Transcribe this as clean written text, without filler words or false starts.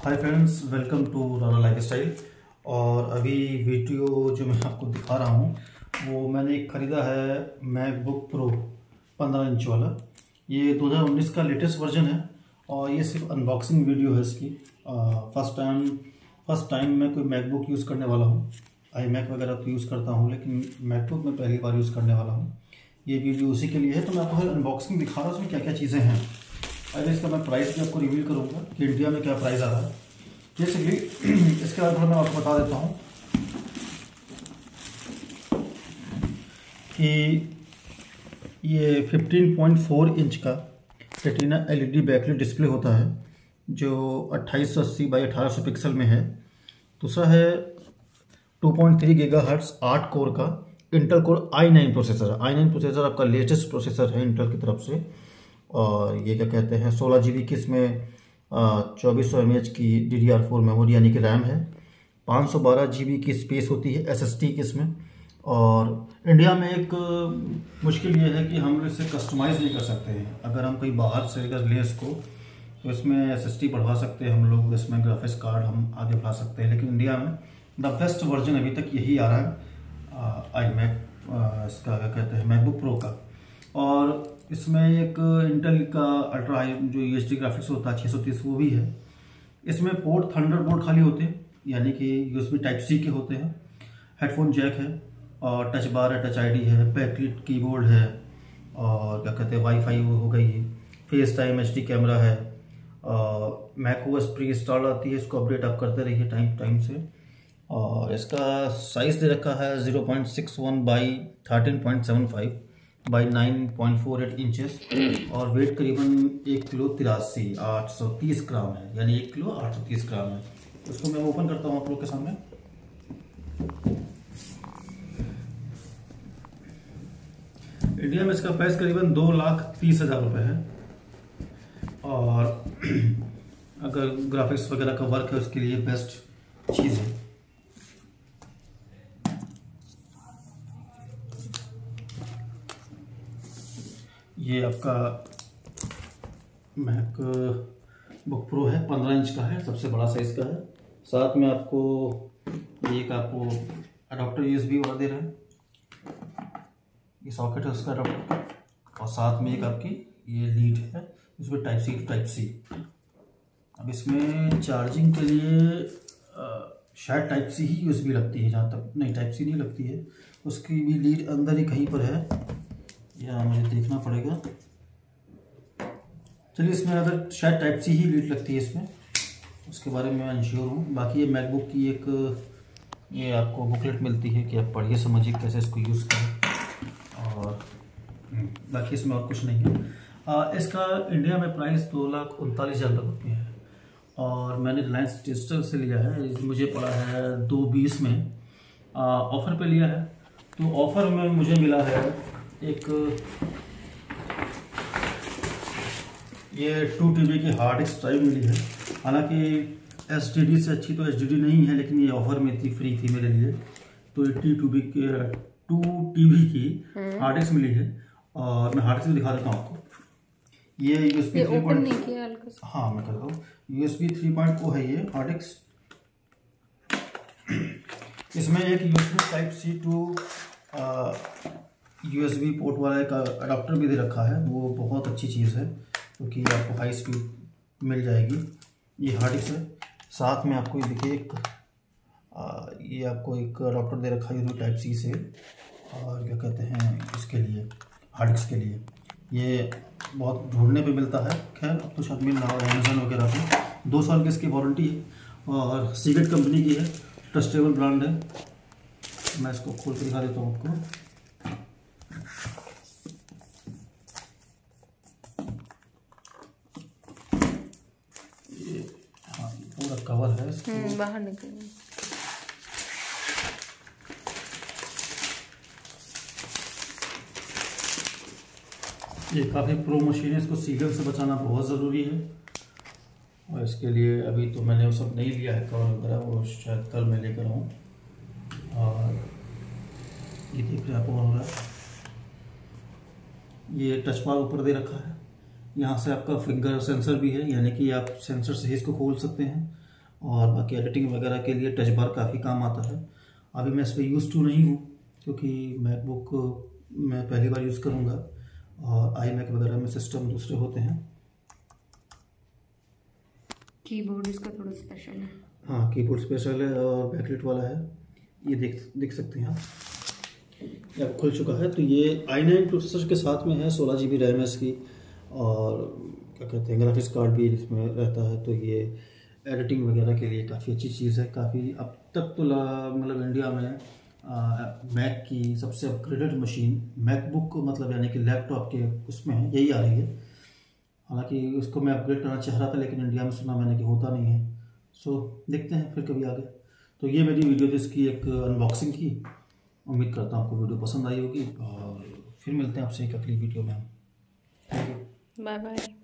Hi friends, welcome to Rana lifestyle. और अभी video जो मैं आपको दिखा रहा हूँ वो मैंने एक ख़रीदा है मैकबुक प्रो 15 इंच वाला। ये 2019 का लेटेस्ट वर्जन है और ये सिर्फ अनबॉक्सिंग वीडियो है इसकी। फर्स्ट टाइम मैं कोई मैकबुक यूज़ करने वाला हूँ। iMac वगैरह तो यूज़ करता हूँ लेकिन मैकबुक में पहली बार यूज़ करने वाला हूँ। ये वीडियो उसी के लिए है, तो मैं आपको अनबॉक्सिंग दिखा रहा हूँ उसमें क्या क्या चीज़ें हैं। अरे इसका मैं प्राइस भी आपको रिवील करूँगा कि इंडिया में क्या प्राइस आ रहा है बेसिकली। इसके बाद मैं आपको बता देता हूँ कि ये 15.4 इंच का रेटिना एलईडी बैकलाइट डिस्प्ले होता है जो 2880 बाई 1800 पिक्सल में है। दूसरा है 2.3 गीगाहर्ट्ज़ 8 कोर का Intel core i9 processor. i9 processor आपका लेटेस्ट प्रोसेसर है इंटेल की तरफ से। और ये क्या कहते हैं 16 GB की इसमें 2400 mAh की DDR4 मेमोरी यानी कि रैम है। 512 GB की स्पेस होती है SSD की इसमें। और इंडिया में एक मुश्किल ये है कि हम लोग इसे कस्टमाइज़ नहीं कर सकते हैं। अगर हम कहीं बाहर से अगर लें इसको तो इसमें SSD बढ़वा सकते हैं हम लोग, इसमें ग्राफिक्स कार्ड हम आगे बढ़ा सकते हैं। लेकिन इंडिया में द बेस्ट वर्जन अभी तक यही आ रहा है iMac इसका क्या कहते हैं मैकबुक प्रो का। और इसमें एक इंटेल का अल्ट्रा हाई जो UHD ग्राफिक्स होता है 630 वो भी है। इसमें पोर्ट थंडरबोल्ट खाली होते हैं यानी कि USB टाइप C के होते हैं। हेडफोन जैक है और टच बार है, टच ID है, बैकलिट कीबोर्ड है और क्या कहते हैं वाईफाई हो गई है, फेस टाइम HD कैमरा है। मैकओएस प्री इंस्टॉल आती है, इसको अपडेट आप करते रहिए टाइम से। और इसका साइज़ दे रखा है 0.61 बाई 13.75 बाई 9.48 इंचेस और वेट करीबन 1 किलो 830 ग्राम है, यानी 1 किलो 830 ग्राम है। इसको मैं ओपन करता हूँ आप लोग के सामने। इंडिया में इसका प्राइस करीबन 2,30,000 रुपये है। और अगर ग्राफिक्स वगैरह का वर्क है उसके लिए बेस्ट चीज़ है। ये आपका मैकबुक प्रो है, 15 इंच का है, सबसे बड़ा साइज़ का है। साथ में आपको अडॉप्टर USB वाला दे रहे हैं, ये सॉकेट है उसका अडॉप्टर। और साथ में एक आपकी ये लीड है, इसमें type C to type C। अब इसमें चार्जिंग के लिए शायद टाइप C ही USB लगती है, जहाँ तक नहीं टाइप C नहीं लगती है। उसकी भी लीड अंदर ही कहीं पर है या मुझे देखना पड़ेगा। चलिए इसमें अगर शायद टाइप C ही लीड लगती है इसमें, उसके बारे में मैं अनश्योर हूँ। बाकी ये मैकबुक की ये आपको बुकलेट मिलती है कि आप पढ़िए समझिए कैसे इसको यूज़ करें। और बाकी इसमें और कुछ नहीं है। इसका इंडिया में प्राइस 2,39,000 रुपये है और मैंने रिलायंस डिजिटल से लिया है। मुझे पड़ा है 220 में, ऑफ़र पे लिया है। तो ऑफ़र में मुझे मिला है एक ये 2 TB की हार्ड डिस्क ड्राइव मिली है। हालांकि SSD से अच्छी तो SSD नहीं है, लेकिन ये ऑफर में थी, फ्री थी मेरे लिए। तो 2 TB की हार्ड डिस्क मिली है और मैं हार्ड डिस्क दिखा देता हूँ आपको। ये USB 3.0, हाँ मैं करता हूँ, USB 3.0 है ये हार्ड डिस्क। इसमें एक USB type C to USB port वाला एक अडाप्टर भी दे रखा है, वो बहुत अच्छी चीज़ है क्योंकि आपको हाई स्पीड मिल जाएगी। ये हार्ड डिस्क है। साथ में आपको ये देखिए ये आपको एक अडाप्टर दे रखा है USB टाइप C से। और क्या कहते हैं इसके लिए हार्ड डिस्क के लिए ये बहुत ढूंढने पे मिलता है। खैर अब तो शायद मिल रहा है अमेजन वगैरह पे। 2 साल की इसकी वारंटी है और सीगेट कंपनी की है, ट्रस्टेबल ब्रांड है। मैं इसको खोल के दिखा देता हूँ आपको। पूरा कवर है, इसको बाहर निकल। ये काफ़ी प्रो मशीन है, इसको सीगल से बचाना बहुत ज़रूरी है। और इसके लिए अभी तो मैंने वो सब नहीं लिया है कवर वगैरह, वो शायद कल मैं लेकर आऊँ। और ये देख रहे आप हो रहा है, ये टच बार ऊपर दे रखा है। यहाँ से आपका फिंगर सेंसर भी है, यानी कि आप सेंसर से ही इसको खोल सकते हैं। और बाकी एडिटिंग वगैरह के लिए टच बार काफ़ी काम आता है। अभी मैं इस पर यूज़ टू नहीं हूँ क्योंकि मैकबुक मैं पहली बार यूज़ करूँगा और iMac वगैरह में सिस्टम दूसरे होते हैं। कीबोर्ड इसका थोड़ा स्पेशल है। हाँ, कीबोर्ड स्पेशल है और बैकलाइट वाला है। ये देख सकते हैं आप, ये अब खुल चुका है। तो ये i9 प्रोसेसर के साथ में है, 16 GB रैम है इसकी और क्या कहते हैं ग्राफिक्स कार्ड भी इसमें रहता है। तो ये एडिटिंग वगैरह के लिए काफ़ी अच्छी चीज़ है। काफ़ी अब तक तो मतलब इंडिया में मैक की सबसे अपग्रेडेड मशीन मैकबुक मतलब यानी कि लैपटॉप के उसमें यही आ रही है। हालांकि उसको मैं अपग्रेड करना चाह रहा था लेकिन इंडिया में सुना मैंने कि होता नहीं है। सो देखते हैं फिर कभी आगे। तो ये मेरी वीडियो थी, इसकी एक अनबॉक्सिंग की। उम्मीद करता हूँ आपको वीडियो पसंद आई होगी और फिर मिलते हैं आपसे एक अगली वीडियो में। Bye bye.